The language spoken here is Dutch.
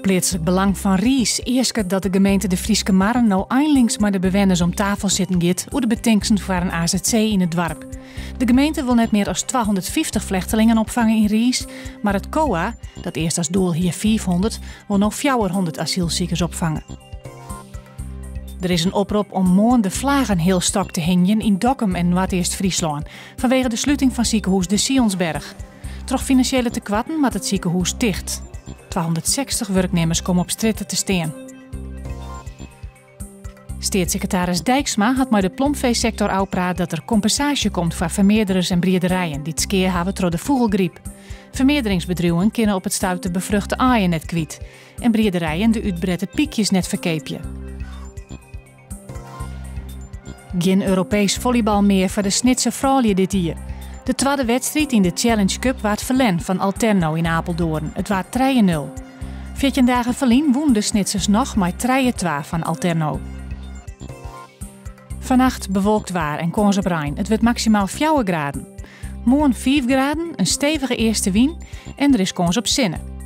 plaatselijk belang van Ries. Eerst dat de gemeente de Frieske Marren nou eindelijks met de bewoners om tafel zitten gaat over de betinkselen voor een AZC in het dorp. De gemeente wil net meer dan 250 vluchtelingen opvangen in Ries, maar het COA, dat eerst als doel hier 400, wil nog 400 asielziekers opvangen. Er is een oproep om morgen de vlaggen heel stok te hingen in Dokkum en Noord-Eerst-Friesland vanwege de sluiting van ziekenhuis de Sionsberg. Troch financiële tekwatten maakt het ziekenhuis dicht. 260 werknemers komen op stritten te staan. Staatssecretaris Dijksma had met de plompveesector uitpraat dat er compensatie komt voor vermeerderers en briederijen die het skeer hebben door de vogelgriep. Vermeerderingsbedrijven kunnen op het stuit bevruchte aaien net kwijt en briederijen de uitbredde piekjes net verkeepje. Geen Europees volleybal meer voor de Snitse vrouwen dit jaar. De tweede wedstrijd in de Challenge Cup werd verlen van Alterno in Apeldoorn. Het was 3-0. 14 dagen verlien woen de Snitsers nog maar 3-2 van Alterno. Vannacht bewolkt waar en kans op rein. Het wordt maximaal 4 graden. Morgen 5 graden, een stevige eerste wind en er is kans op zinnen.